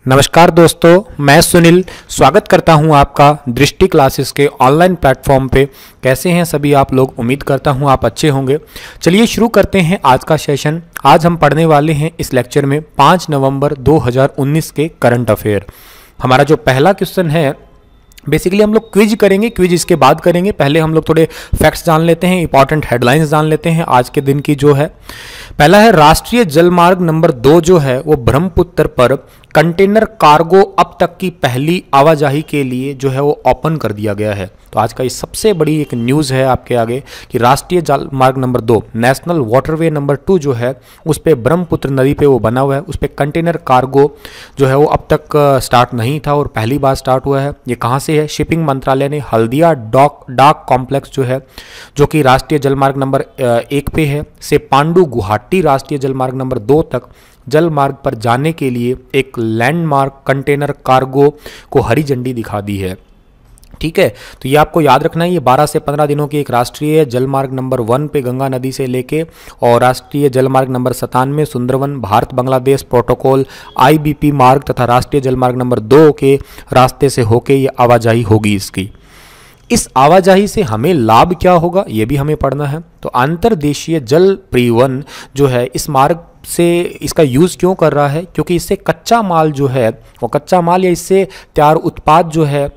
नमस्कार दोस्तों, मैं सुनील स्वागत करता हूं आपका दृष्टि क्लासेस के ऑनलाइन प्लेटफॉर्म पे। कैसे हैं सभी आप लोग? उम्मीद करता हूं आप अच्छे होंगे। चलिए शुरू करते हैं आज का सेशन। आज हम पढ़ने वाले हैं इस लेक्चर में 5 नवंबर 2019 के करंट अफेयर। हमारा जो पहला क्वेश्चन है, बेसिकली हम लोग क्विज करेंगे, क्विज इसके बाद करेंगे। पहले हम लोग थोड़े फैक्ट्स जान लेते हैं, इंपॉर्टेंट हेडलाइंस जान लेते हैं आज के दिन की जो है। पहला है राष्ट्रीय जलमार्ग नंबर 2 जो है वो ब्रह्मपुत्र पर कंटेनर कार्गो अब तक की पहली आवाजाही के लिए जो है वो ओपन कर दिया गया है। तो आज का ये सबसे बड़ी एक न्यूज़ है आपके आगे कि राष्ट्रीय जलमार्ग नंबर 2 नेशनल वाटरवे नंबर 2 जो है उस पर ब्रह्मपुत्र नदी पे वो बना हुआ है। उस पर कंटेनर कार्गो जो है वो अब तक स्टार्ट नहीं था और पहली बार स्टार्ट हुआ है। ये कहाँ से है? शिपिंग मंत्रालय ने हल्दिया डाक कॉम्प्लेक्स जो है, जो कि राष्ट्रीय जलमार्ग नंबर 1 पे है, से पांडु गुवाहाटी राष्ट्रीय जलमार्ग नंबर 2 तक जल मार्ग पर जाने के लिए एक लैंडमार्क कंटेनर कार्गो को हरी झंडी दिखा दी है। ठीक है, तो ये आपको याद रखना है। ये 12 से 15 दिनों की एक राष्ट्रीय जलमार्ग नंबर 1 पे गंगा नदी से लेके और राष्ट्रीय जलमार्ग number 97 Sundarban Bharat Bangladesh protocol IBP मार्ग तथा राष्ट्रीय जलमार्ग नंबर 2 के रास्ते से होके ये आवाजाही होगी इसकी। इस आवाजाही से हमें लाभ क्या होगा ये भी हमें पढ़ना है। तो अंतर्देशीय जल परिवहन जो है इस मार्ग से इसका यूज़ क्यों कर रहा है? क्योंकि इससे कच्चा माल जो है वो कच्चा माल या इससे तैयार उत्पाद जो है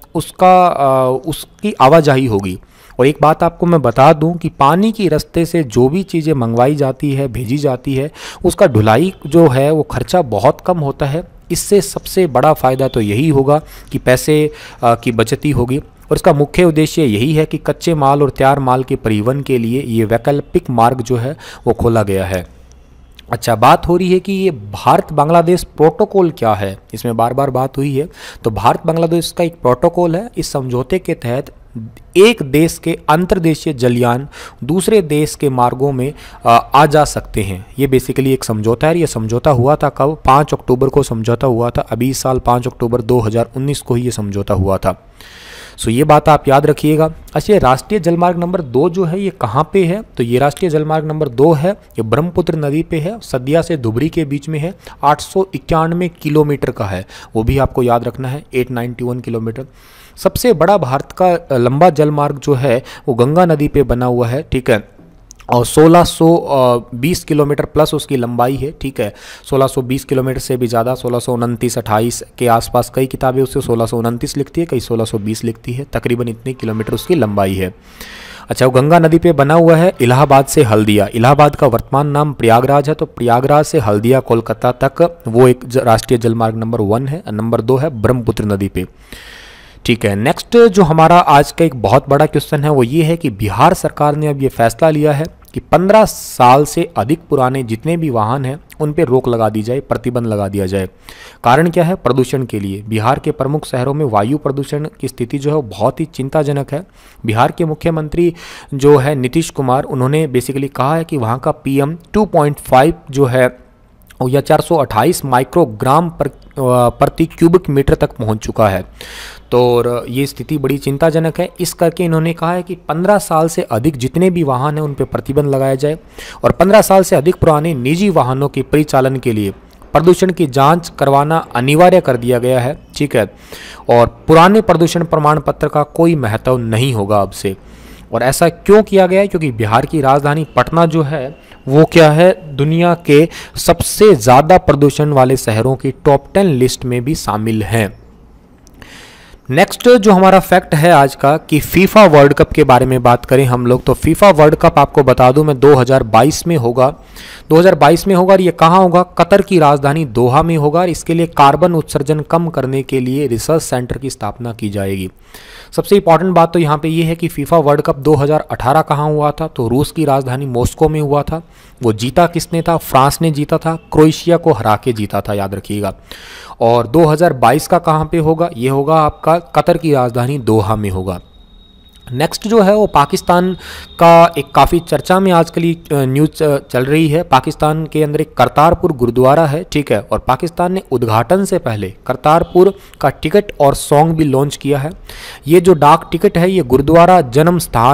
उसकी आवाजाही होगी। और एक बात आपको मैं बता दूं कि पानी की रास्ते से जो भी चीज़ें मंगवाई जाती है, भेजी जाती है, उसका ढुलाई जो है वो खर्चा बहुत कम होता है। इससे सबसे बड़ा फ़ायदा तो यही होगा कि पैसे की बचत ही होगी। और इसका मुख्य उद्देश्य यही है कि कच्चे माल और तैयार माल के परिवहन के लिए ये वैकल्पिक मार्ग जो है वो खोला गया है। अच्छा, बात हो रही है कि ये भारत बांग्लादेश प्रोटोकॉल क्या है, इसमें बार बार बात हुई है। तो भारत बांग्लादेश का एक प्रोटोकॉल है। इस समझौते के तहत एक देश के अंतर्देशीय जलयान दूसरे देश के मार्गों में आ जा सकते हैं। ये बेसिकली एक समझौता है। ये समझौता हुआ था कब? 5 अक्टूबर को समझौता हुआ था। अभी इस साल 5 अक्टूबर 2019 को ही ये समझौता हुआ था। सो ये बात आप याद रखिएगा। अच्छा, राष्ट्रीय जलमार्ग नंबर 2 जो है ये कहाँ पे है? तो ये राष्ट्रीय जलमार्ग नंबर 2 है, ये ब्रह्मपुत्र नदी पे है, सदिया से धुबरी के बीच में है, 891 किलोमीटर का है, वो भी आपको याद रखना है, 891 किलोमीटर। सबसे बड़ा भारत का लंबा जलमार्ग जो है वो गंगा नदी पे बना हुआ है। ठीक है, और 1620 किलोमीटर प्लस उसकी लंबाई है। ठीक है, 1620 किलोमीटर से भी ज़्यादा, 1629-28 के आसपास कई किताबें उससे 1629 लिखती है, कई 1620 लिखती है। तकरीबन इतने किलोमीटर उसकी लंबाई है। अच्छा, वो गंगा नदी पे बना हुआ है। इलाहाबाद से हल्दिया, इलाहाबाद का वर्तमान नाम प्रयागराज है, तो प्रयागराज से हल्दिया कोलकाता तक वो एक राष्ट्रीय जलमार्ग नंबर 1 है। नंबर 2 है ब्रह्मपुत्र नदी पे। ठीक है, नेक्स्ट जो हमारा आज का एक बहुत बड़ा क्वेश्चन है वो ये है कि बिहार सरकार ने अब ये फैसला लिया है कि 15 साल से अधिक पुराने जितने भी वाहन हैं उन पे रोक लगा दी जाए, प्रतिबंध लगा दिया जाए। कारण क्या है? प्रदूषण के लिए। बिहार के प्रमुख शहरों में वायु प्रदूषण की स्थिति जो है वो बहुत ही चिंताजनक है। बिहार के मुख्यमंत्री जो है नीतीश कुमार, उन्होंने बेसिकली कहा है कि वहाँ का PM 2.5 जो है या 428 माइक्रोग्राम प्रति क्यूबिक मीटर तक पहुंच चुका है। तो ये स्थिति बड़ी चिंताजनक है। इस करके इन्होंने कहा है कि 15 साल से अधिक जितने भी वाहन हैं उन पर प्रतिबंध लगाया जाए और 15 साल से अधिक पुराने निजी वाहनों के परिचालन के लिए प्रदूषण की जांच करवाना अनिवार्य कर दिया गया है। ठीक है, और पुराने प्रदूषण प्रमाण पत्र का कोई महत्व नहीं होगा अब से। और ऐसा क्यों किया गया है? क्योंकि बिहार की राजधानी पटना जो है वो क्या है, दुनिया के सबसे ज़्यादा प्रदूषण वाले शहरों की टॉप 10 लिस्ट में भी शामिल हैं। नेक्स्ट जो हमारा फैक्ट है आज का कि फीफा वर्ल्ड कप के बारे में बात करें हम लोग, तो फीफा वर्ल्ड कप आपको बता दूं मैं 2022 में होगा। 2022 में होगा और ये कहाँ होगा? कतर की राजधानी दोहा में होगा। और इसके लिए कार्बन उत्सर्जन कम करने के लिए रिसर्च सेंटर की स्थापना की जाएगी। सबसे इंपॉर्टेंट बात तो यहाँ पे ये है कि फीफा वर्ल्ड कप 2018 कहाँ हुआ था? तो रूस की राजधानी मॉस्को में हुआ था। वो जीता किसने था? फ्रांस ने जीता था, क्रोएशिया को हरा के जीता था, याद रखिएगा। और 2022 का कहाँ पे होगा? ये होगा आपका कतर की राजधानी दोहा में होगा। नेक्स्ट जो है वो पाकिस्तान का एक काफ़ी चर्चा में आजकल न्यूज़ चल रही है। पाकिस्तान के अंदर एक करतारपुर गुरुद्वारा है। ठीक है, और पाकिस्तान ने उद्घाटन से पहले करतारपुर का टिकट और सॉन्ग भी लॉन्च किया है। ये जो डाक टिकट है ये गुरुद्वारा जन्म स्थान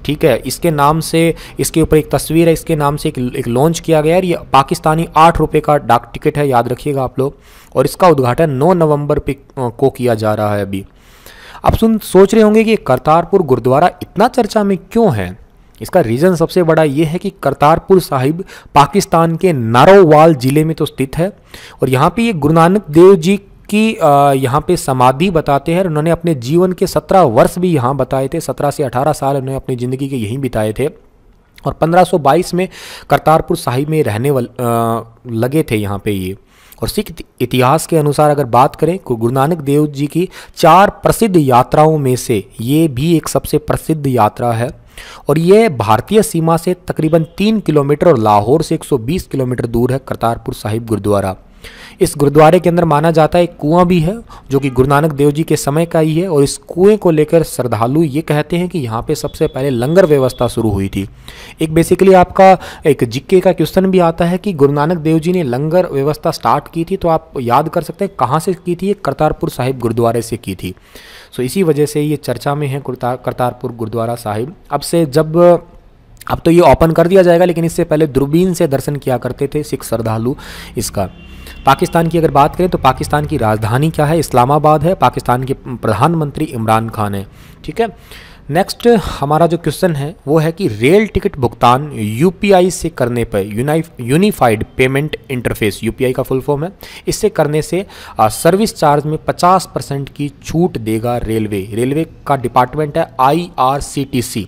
ठीक है, इसके नाम से, इसके ऊपर एक तस्वीर है, इसके नाम से एक लॉन्च किया गया है। ये पाकिस्तानी 8 रुपये का डाक टिकट है, याद रखिएगा आप लोग। और इसका उद्घाटन 9 नवंबर को किया जा रहा है अभी। आप सोच रहे होंगे कि करतारपुर गुरुद्वारा इतना चर्चा में क्यों है। इसका रीज़न सबसे बड़ा ये है कि करतारपुर साहिब पाकिस्तान के नारोवाल ज़िले में तो स्थित है, और यहाँ पे ये गुरु नानक देव जी की यहाँ पे समाधि बताते हैं। उन्होंने अपने जीवन के 17 वर्ष भी यहाँ बताए थे, 17 से 18 साल उन्होंने अपनी ज़िंदगी के यहीं बिताए थे, और 1522 में करतारपुर साहिब में रहने लगे थे यहाँ पे ये। और सिख इतिहास के अनुसार अगर बात करें, गुरु नानक देव जी की 4 प्रसिद्ध यात्राओं में से ये भी एक सबसे प्रसिद्ध यात्रा है, और ये भारतीय सीमा से तकरीबन 3 किलोमीटर और लाहौर से 120 किलोमीटर दूर है करतारपुर साहिब गुरुद्वारा। इस गुरुद्वारे के अंदर माना जाता है एक कुआं भी है जो कि गुरु नानक देव जी के समय का ही है, और इस कुएं को लेकर श्रद्धालु ये कहते हैं कि यहाँ पे सबसे पहले लंगर व्यवस्था शुरू हुई थी। एक बेसिकली आपका एक जिक्के का क्वेश्चन भी आता है कि गुरु नानक देव जी ने लंगर व्यवस्था स्टार्ट की थी, तो आप याद कर सकते हैं कहाँ से की थी, ये करतारपुर साहिब गुरुद्वारे से की थी। सो इसी वजह से ये चर्चा में है करतारपुर गुरुद्वारा साहिब। अब तो ये ओपन कर दिया जाएगा, लेकिन इससे पहले दूरबीन से दर्शन किया करते थे सिख श्रद्धालु इसका। पाकिस्तान की अगर बात करें तो पाकिस्तान की राजधानी क्या है, इस्लामाबाद है। पाकिस्तान के प्रधानमंत्री इमरान खान है, ठीक है। नेक्स्ट हमारा जो क्वेश्चन है वो है कि रेल टिकट भुगतान यूपीआई से करने पर, यूनिफाइड पेमेंट इंटरफेस, यूपीआई का फुल फॉर्म है, इससे करने से सर्विस चार्ज में 50% की छूट देगा रेलवे। रेलवे का डिपार्टमेंट है IRCTC,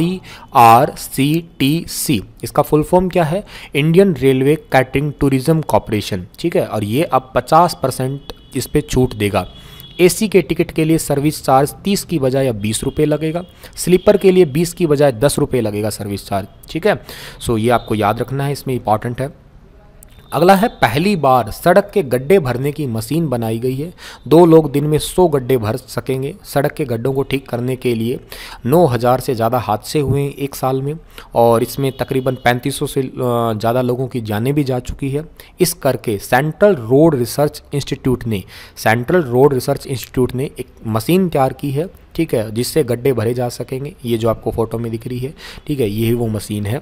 IRCTC। इसका फुल फॉर्म क्या है, Indian railway catering tourism corporation, ठीक है। और ये अब 50% इस पे छूट देगा। एसी के टिकट के लिए सर्विस चार्ज 30 की बजाय अब 20 रुपये लगेगा, स्लीपर के लिए 20 की बजाय 10 रुपये लगेगा सर्विस चार्ज, ठीक है। सो ये आपको याद रखना है, इसमें इंपॉर्टेंट है। अगला है, पहली बार सड़क के गड्ढे भरने की मशीन बनाई गई है। 2 लोग दिन में 100 गड्ढे भर सकेंगे। सड़क के गड्ढों को ठीक करने के लिए 9000 से ज़्यादा हादसे हुए हैं एक साल में, और इसमें तकरीबन 3500 से ज़्यादा लोगों की जानें भी जा चुकी है। इस करके सेंट्रल रोड रिसर्च इंस्टीट्यूट ने एक मशीन तैयार की है, ठीक है, जिससे गड्ढे भरे जा सकेंगे। ये जो आपको फोटो में दिख रही है, ठीक है, यही वो मशीन है।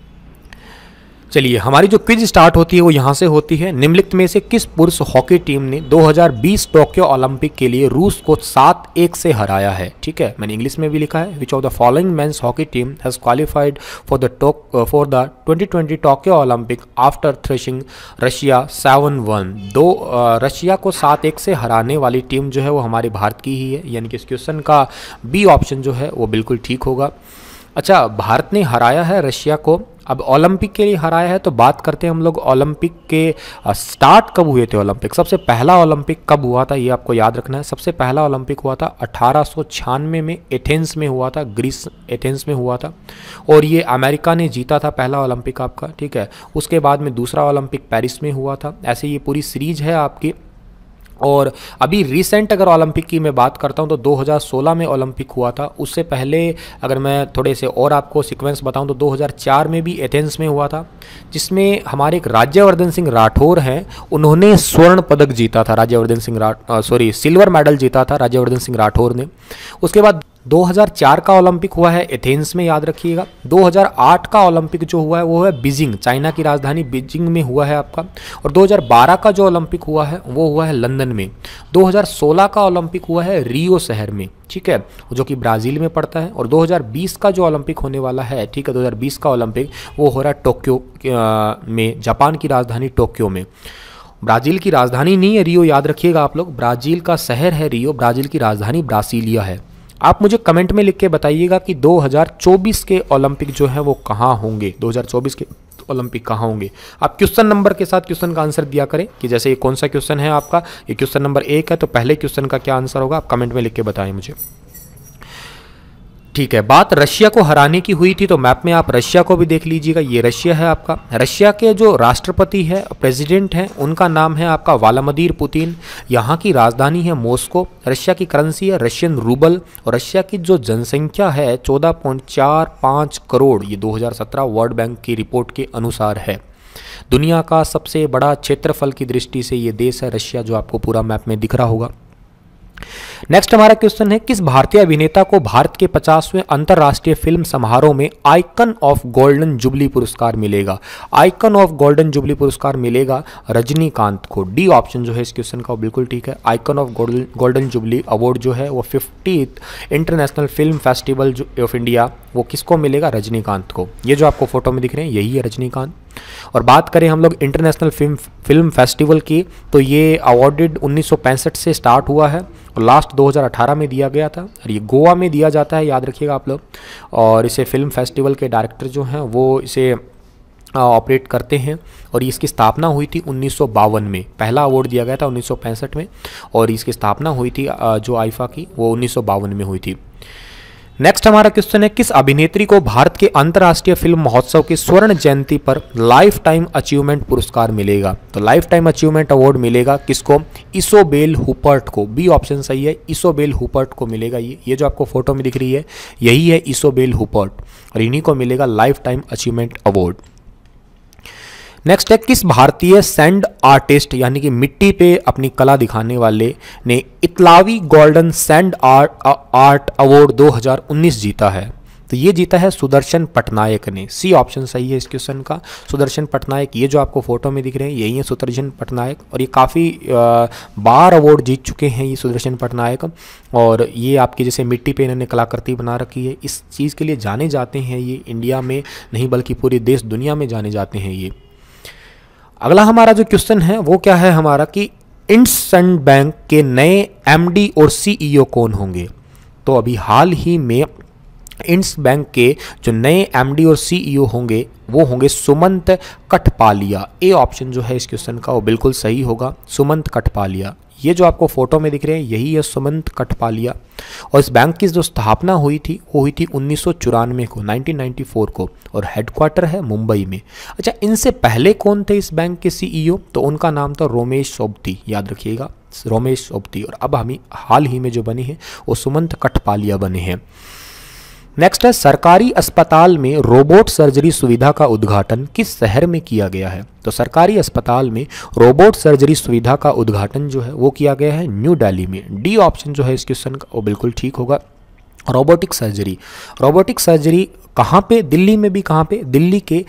चलिए, हमारी जो क्विज स्टार्ट होती है वो यहाँ से होती है। निम्नलिखित में से किस पुरुष हॉकी टीम ने 2020 टोक्यो ओलंपिक के लिए रूस को 7-1 से हराया है, ठीक है। मैंने इंग्लिश में भी लिखा है, which of the following men's hockey team has qualified for the 2020 Tokyo Olympic after thrashing Russia 7-1। Russia को 7-1 से हराने वाली टीम जो है वो हमारे भारत की ही है, यानी कि इस क्वेश्चन का बी ऑप्शन जो है वो बिल्कुल ठीक होगा। अच्छा, भारत ने हराया है रशिया को, अब ओलंपिक के लिए हराया है, तो बात करते हैं हम लोग ओलंपिक के स्टार्ट कब हुए थे। ओलंपिक सबसे पहला ओलंपिक कब हुआ था, ये आपको याद रखना है। सबसे पहला ओलंपिक हुआ था 1896 में एथेंस में हुआ था, ग्रीस एथेंस में हुआ था, और ये अमेरिका ने जीता था पहला ओलंपिक आपका, ठीक है। उसके बाद में दूसरा ओलंपिक पेरिस में हुआ था। ऐसे ये पूरी सीरीज है आपकी। और अभी रिसेंट अगर ओलंपिक की मैं बात करता हूं तो 2016 में ओलंपिक हुआ था। उससे पहले अगर मैं थोड़े से और आपको सीक्वेंस बताऊं तो 2004 में भी एथेंस में हुआ था, जिसमें हमारे एक राज्यवर्धन सिंह राठौर हैं, उन्होंने स्वर्ण पदक जीता था। सिल्वर मेडल जीता था राज्यवर्धन सिंह राठौर ने। उसके बाद 2004 का ओलंपिक हुआ है एथेंस में, याद रखिएगा। 2008 का ओलंपिक जो हुआ है वो है बीजिंग, चाइना की राजधानी बीजिंग में हुआ है आपका। और 2012 का जो ओलंपिक हुआ है वो हुआ है लंदन में। 2016 का ओलंपिक हुआ है रियो शहर में, ठीक है, जो कि ब्राज़ील में पड़ता है। और 2020 का जो ओलंपिक होने वाला है, ठीक है, 2020 का ओलंपिक वो हो रहा है टोक्यो में, जापान की राजधानी टोक्यो में। ब्राज़ील की राजधानी नहीं है रियो, याद रखिएगा आप लोग, ब्राज़ील का शहर है रियो, ब्राज़ील की राजधानी ब्रासीलिया है। आप मुझे कमेंट में लिख के बताइएगा कि 2024 के ओलंपिक जो है वो कहाँ होंगे, 2024 के ओलंपिक कहाँ होंगे। आप क्वेश्चन नंबर के साथ क्वेश्चन का आंसर दिया करें कि जैसे ये कौन सा क्वेश्चन है आपका, ये क्वेश्चन नंबर 1 है, तो पहले क्वेश्चन का क्या आंसर होगा आप कमेंट में लिख के बताएं मुझे, ठीक है। बात रशिया को हराने की हुई थी, तो मैप में आप रशिया को भी देख लीजिएगा। ये रशिया है आपका। रशिया के जो राष्ट्रपति है, प्रेसिडेंट हैं, उनका नाम है आपका व्लादिमीर पुतिन। यहाँ की राजधानी है मॉस्को। रशिया की करेंसी है रशियन रूबल। और रशिया की जो जनसंख्या है 14.45 करोड़, ये 2017 वर्ल्ड बैंक की रिपोर्ट के अनुसार है। दुनिया का सबसे बड़ा क्षेत्रफल की दृष्टि से ये देश है रशिया, जो आपको पूरा मैप में दिख रहा होगा। नेक्स्ट हमारा क्वेश्चन है, किस भारतीय अभिनेता को भारत के 50वें अंतर्राष्ट्रीय फिल्म समारोह में आइकन ऑफ गोल्डन जुबली पुरस्कार मिलेगा? आइकन ऑफ गोल्डन जुबली पुरस्कार मिलेगा रजनीकांत को। डी ऑप्शन जो है इस क्वेश्चन का वो बिल्कुल ठीक है। Icon of golden jubilee award जो है वो 50th international film festival of India, वो किसको मिलेगा? रजनीकांत को। ये जो आपको फोटो में दिख रहे हैं यही है रजनीकांत। और बात करें हम लोग इंटरनेशनल फिल्म फेस्टिवल की, तो ये अवॉर्डेड 1965 से स्टार्ट हुआ है और लास्ट 2018 में दिया गया था और ये गोवा में दिया जाता है, याद रखिएगा आप लोग। और इसे फिल्म फेस्टिवल के डायरेक्टर जो हैं वो इसे ऑपरेट करते हैं और इसकी स्थापना हुई थी 1952 में। पहला अवार्ड दिया गया था 1965 में और इसकी स्थापना हुई थी जो आईफा की वो 1952 में हुई थी। नेक्स्ट हमारा क्वेश्चन है, किस अभिनेत्री को भारत के अंतर्राष्ट्रीय फिल्म महोत्सव की स्वर्ण जयंती पर लाइफ टाइम अचीवमेंट पुरस्कार मिलेगा? तो लाइफ टाइम अचीवमेंट अवार्ड मिलेगा किसको? इसोबेल हुपर्ट को। बी ऑप्शन सही है, इसोबेल हुपर्ट को मिलेगा। ये जो आपको फोटो में दिख रही है यही है इसोबेल हुपर्ट और इन्हीं को मिलेगा life time achievement award. Next है, किस भारतीय सैंड आर्टिस्ट यानी कि मिट्टी पे अपनी कला दिखाने वाले ने इतलावी गोल्डन सैंड आर्ट अवार्ड 2019 जीता है? तो ये जीता है सुदर्शन पटनायक ने। सी ऑप्शन सही है इस क्वेश्चन का, सुदर्शन पटनायक। ये जो आपको फोटो में दिख रहे हैं यही है सुदर्शन पटनायक और ये काफ़ी बार अवार्ड जीत चुके हैं ये सुदर्शन पटनायक। और ये आपकी जैसे मिट्टी पे इन्होंने कलाकृति बना रखी है, इस चीज़ के लिए जाने जाते हैं ये, इंडिया में नहीं बल्कि पूरे देश दुनिया में जाने जाते हैं ये। अगला हमारा जो क्वेश्चन है वो क्या है हमारा कि इंडसइंड बैंक के नए एमडी और सीईओ कौन होंगे? तो अभी हाल ही में इंड्स बैंक के जो नए एमडी और सीईओ होंगे वो होंगे सुमंत कठपालिया। ए ऑप्शन जो है इस क्वेश्चन का वो बिल्कुल सही होगा, सुमंत कठपालिया। ये जो आपको फोटो में दिख रहे हैं यही है सुमंत कठपालिया। और इस बैंक की जो स्थापना हुई थी वो हुई थी 1994 को, 1994 को, और हेडक्वार्टर है मुंबई में। अच्छा, इनसे पहले कौन थे इस बैंक के सीईओ? तो उनका नाम था रोमेश सोबती, याद रखिएगा रोमेश सोबती। और अब हम हाल ही में जो बने हैं वो सुमंत कठपालिया बने हैं। नेक्स्ट है, सरकारी अस्पताल में रोबोट सर्जरी सुविधा का उद्घाटन किस शहर में किया गया है? तो सरकारी अस्पताल में रोबोट सर्जरी सुविधा का उद्घाटन जो है वो किया गया है न्यू दिल्ली में। डी ऑप्शन जो है इस क्वेश्चन का वो बिल्कुल ठीक होगा। रोबोटिक सर्जरी कहाँ पे? दिल्ली में भी कहाँ पे? दिल्ली के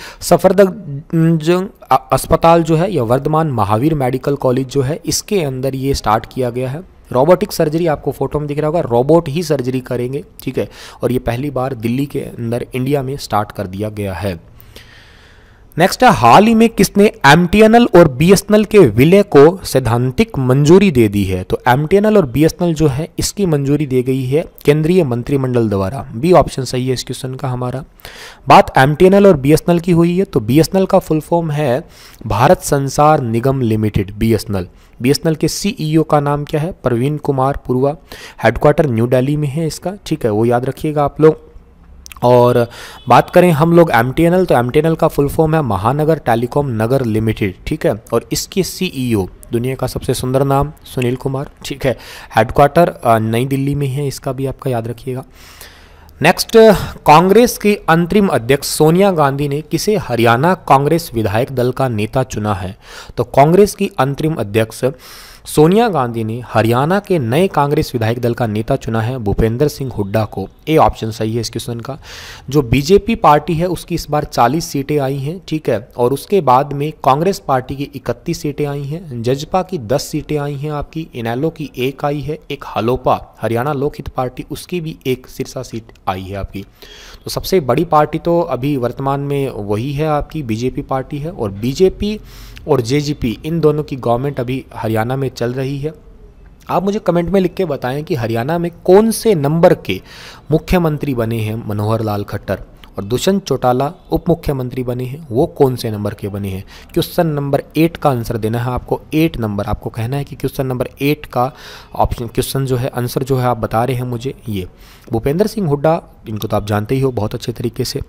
सफदरजंग अस्पताल जो है या वर्धमान महावीर मेडिकल कॉलेज जो है इसके अंदर ये स्टार्ट किया गया है। रोबोटिक सर्जरी आपको फोटो में दिख रहा होगा, रोबोट ही सर्जरी करेंगे, ठीक है। और ये पहली बार दिल्ली के अंदर इंडिया में स्टार्ट कर दिया गया है। नेक्स्ट है, हाल ही में किसने एमटीएनएल और बीएसएनएल के विलय को सैद्धांतिक मंजूरी दे दी है? तो एमटीएनएल और बीएसएनएल जो है इसकी मंजूरी दी गई है केंद्रीय मंत्रिमंडल द्वारा। बी ऑप्शन सही है इस क्वेश्चन का हमारा। बात एमटीएनएल और बीएसएनएल की हुई है तो बीएसएनएल का फुल फॉर्म है Bharat Sanchar Nigam limited, BSNL. BSNL के सीईओ का नाम क्या है? प्रवीण कुमार पुरुआ। हेडक्वार्टर न्यू दिल्ली में है इसका, ठीक है, वो याद रखिएगा आप लोग। और बात करें हम लोग एमटीएनएल, तो एमटीएनएल का फुल फॉर्म है महानगर टेलीकॉम नगर लिमिटेड, ठीक है। और इसके सीईओ, दुनिया का सबसे सुंदर नाम, सुनील कुमार, ठीक है। हेडक्वार्टर नई दिल्ली में है, इसका भी आपका याद रखिएगा। नेक्स्ट, कांग्रेस की अंतरिम अध्यक्ष सोनिया गांधी ने किसे हरियाणा कांग्रेस विधायक दल का नेता चुना है? तो कांग्रेस की अंतरिम अध्यक्ष सोनिया गांधी ने हरियाणा के नए कांग्रेस विधायक दल का नेता चुना है भूपेंद्र सिंह हुड्डा को। ए ऑप्शन सही है इस क्वेश्चन का। जो बीजेपी पार्टी है उसकी इस बार 40 सीटें आई हैं, ठीक है। और उसके बाद में कांग्रेस पार्टी की 31 सीटें आई हैं, जजपा की 10 सीटें आई हैं आपकी, इनेलो की 1 आई है, एक हलोपा हरियाणा लोकहित पार्टी उसकी भी 1 सिरसा सीट आई है आपकी। तो सबसे बड़ी पार्टी तो अभी वर्तमान में वही है आपकी बीजेपी पार्टी है। और बीजेपी और जेजेपी इन दोनों की गवर्नमेंट अभी हरियाणा में चल रही है। आप मुझे कमेंट में लिख के बताएं कि हरियाणा में कौन से नंबर के मुख्यमंत्री बने हैं मनोहर लाल खट्टर, और दुष्यंत चौटाला उप मुख्यमंत्री बने हैं वो कौन से नंबर के बने हैं। क्वेश्चन नंबर 8 का आंसर देना है आपको। 8 नंबर आपको कहना है कि क्वेश्चन नंबर 8 का ऑप्शन क्वेश्चन जो है आंसर जो है आप बता रहे हैं मुझे। ये भूपेंद्र सिंह हुड्डा, इनको तो आप जानते ही हो बहुत अच्छे तरीके से।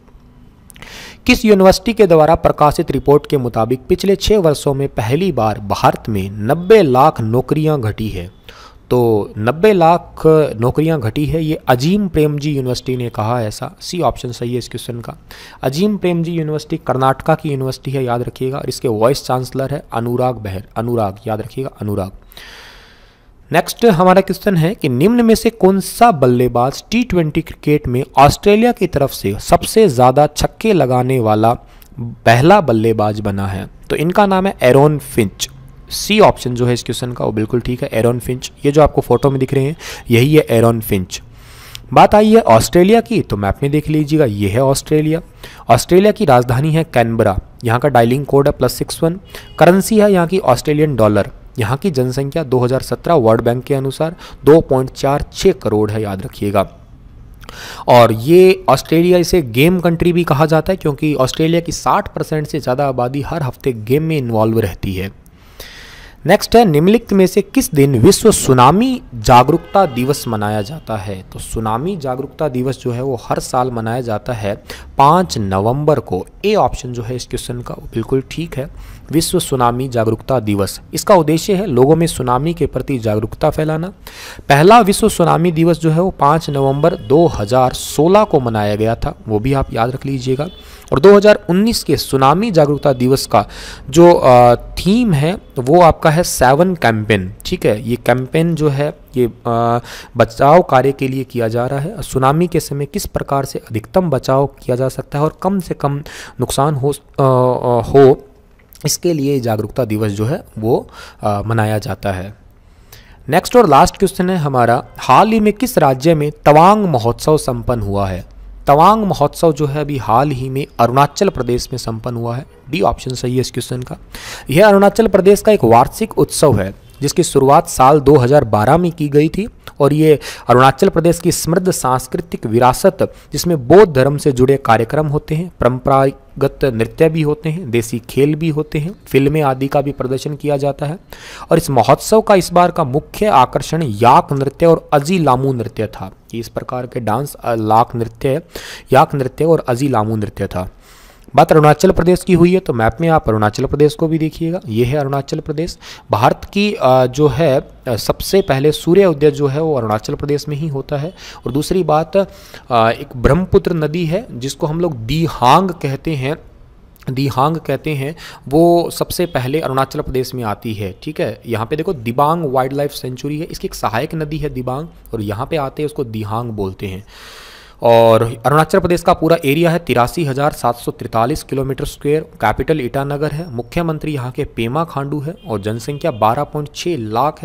किस यूनिवर्सिटी के द्वारा प्रकाशित रिपोर्ट के मुताबिक पिछले 6 वर्षों में पहली बार भारत में 90 लाख नौकरियां घटी है? तो 90 लाख नौकरियां घटी है, ये अजीम प्रेमजी यूनिवर्सिटी ने कहा है ऐसा। सी ऑप्शन सही है इस क्वेश्चन का। अजीम प्रेमजी यूनिवर्सिटी कर्नाटका की यूनिवर्सिटी है, याद रखिएगा। और इसके वाइस चांसलर है अनुराग बहर, अनुराग याद रखिएगा, अनुराग। नेक्स्ट हमारा क्वेश्चन है कि निम्न में से कौन सा बल्लेबाज T20 क्रिकेट में ऑस्ट्रेलिया की तरफ से सबसे ज़्यादा छक्के लगाने वाला पहला बल्लेबाज बना है? तो इनका नाम है एरॉन फिंच। सी ऑप्शन जो है इस क्वेश्चन का वो बिल्कुल ठीक है, एरॉन फिंच। ये जो आपको फोटो में दिख रहे हैं यही है एरॉन फिंच। बात आई है ऑस्ट्रेलिया की, तो मैप में देख लीजिएगा ये है ऑस्ट्रेलिया। ऑस्ट्रेलिया की राजधानी है कैनबरा, यहाँ का डायलिंग कोड है +61। करेंसी है यहाँ की ऑस्ट्रेलियन डॉलर। यहाँ की जनसंख्या 2017 वर्ल्ड बैंक के अनुसार 2.46 करोड़ है, याद रखिएगा। और ये ऑस्ट्रेलिया इसे गेम कंट्री भी कहा जाता है क्योंकि ऑस्ट्रेलिया की 60% से ज़्यादा आबादी हर हफ्ते गेम में इन्वॉल्व रहती है। नेक्स्ट है निम्नलिखित में से किस दिन विश्व सुनामी जागरूकता दिवस मनाया जाता है? तो सुनामी जागरूकता दिवस जो है वो हर साल मनाया जाता है 5 नवंबर को। ए ऑप्शन जो है इस क्वेश्चन का वो बिल्कुल ठीक है, विश्व सुनामी जागरूकता दिवस। इसका उद्देश्य है लोगों में सुनामी के प्रति जागरूकता फैलाना। पहला विश्व सुनामी दिवस जो है वो 5 नवंबर 2016 को मनाया गया था, वो भी आप याद रख लीजिएगा। और 2019 के सुनामी जागरूकता दिवस का जो थीम है वो आपका है 7 कैंपेन। ठीक है, ये कैंपेन जो है ये बचाव कार्य के लिए किया जा रहा है। सुनामी के समय किस प्रकार से अधिकतम बचाव किया जा सकता है और कम से कम नुकसान हो इसके लिए जागरूकता दिवस जो है वो मनाया जाता है। नेक्स्ट और लास्ट क्वेश्चन है हमारा, हाल ही में किस राज्य में तवांग महोत्सव संपन्न हुआ है? तवांग महोत्सव जो है अभी हाल ही में अरुणाचल प्रदेश में संपन्न हुआ है। डी ऑप्शन सही है इस क्वेश्चन का। यह अरुणाचल प्रदेश का एक वार्षिक उत्सव है जिसकी शुरुआत साल 2012 में की गई थी और ये अरुणाचल प्रदेश की समृद्ध सांस्कृतिक विरासत जिसमें बौद्ध धर्म से जुड़े कार्यक्रम होते हैं, परंपरागत नृत्य भी होते हैं, देसी खेल भी होते हैं, फिल्में आदि का भी प्रदर्शन किया जाता है। और इस महोत्सव का इस बार का मुख्य आकर्षण याक नृत्य और अजी लामू नृत्य था। इस प्रकार के डांस याक नृत्य और अजी लामू नृत्य था। बात अरुणाचल प्रदेश की हुई है तो मैप में आप अरुणाचल प्रदेश को भी देखिएगा, ये है अरुणाचल प्रदेश। भारत की जो है सबसे पहले सूर्य उदय जो है वो अरुणाचल प्रदेश में ही होता है। और दूसरी बात, एक ब्रह्मपुत्र नदी है जिसको हम लोग दिहांग कहते हैं, वो सबसे पहले अरुणाचल प्रदेश में आती है। ठीक है, यहाँ पे देखो दिबांग वाइल्ड लाइफ सेंचुरी है, इसकी एक सहायक नदी है दिबांग और यहाँ पे आते हैं उसको दिहांग बोलते हैं। और अरुणाचल प्रदेश का पूरा एरिया है 83,743 किलोमीटर स्क्वायर। कैपिटल ईटानगर है, मुख्यमंत्री यहाँ के पेमा खांडू है और जनसंख्या 12.6 लाख है।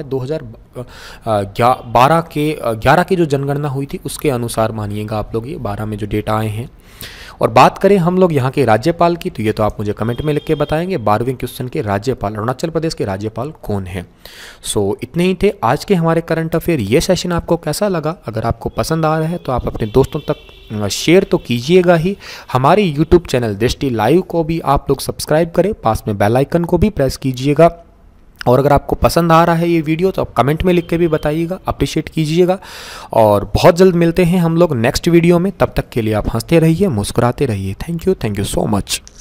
2011 की जो जनगणना हुई थी उसके अनुसार मानिएगा आप लोग, ये 12 में जो डेटा आए हैं। और बात करें हम लोग यहाँ के राज्यपाल की तो ये तो आप मुझे कमेंट में लिख के बताएंगे 12वें क्वेश्चन के राज्यपाल, अरुणाचल प्रदेश के राज्यपाल कौन है। सो इतने ही थे आज के हमारे करंट अफेयर। ये सेशन आपको कैसा लगा? अगर आपको पसंद आ रहा है तो आप अपने दोस्तों तक शेयर तो कीजिएगा ही। हमारे यूट्यूब चैनल दृष्टि लाइव को भी आप लोग सब्सक्राइब करें, पास में बेल आइकन को भी प्रेस कीजिएगा। और अगर आपको पसंद आ रहा है ये वीडियो तो आप कमेंट में लिख के भी बताइएगा, अप्रिशिएट कीजिएगा। और बहुत जल्द मिलते हैं हम लोग नेक्स्ट वीडियो में, तब तक के लिए आप हंसते रहिए, मुस्कुराते रहिए। Thank you so much.